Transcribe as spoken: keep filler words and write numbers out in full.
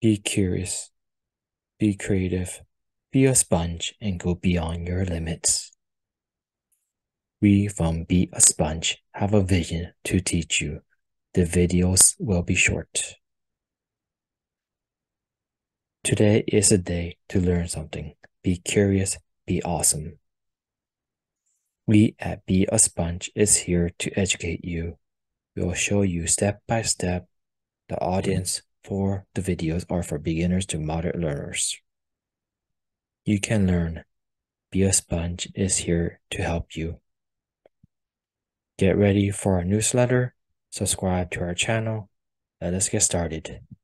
Be curious, be creative, be a sponge, and go beyond your limits. We from Be a Sponge have a vision to teach you. The videos will be short. Today is a day to learn something. Be curious, be awesome. We at Be a Sponge is here to educate you. We'll show you step by step. The audience for the videos are for beginners to moderate learners. You can learn. Be a Sponge is here to help you. Get ready for our newsletter. Subscribe to our channel. Let us get started.